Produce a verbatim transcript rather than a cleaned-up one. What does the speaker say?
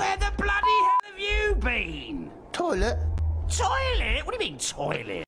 Where the bloody hell have you been? Toilet? Toilet? What do you mean, toilet?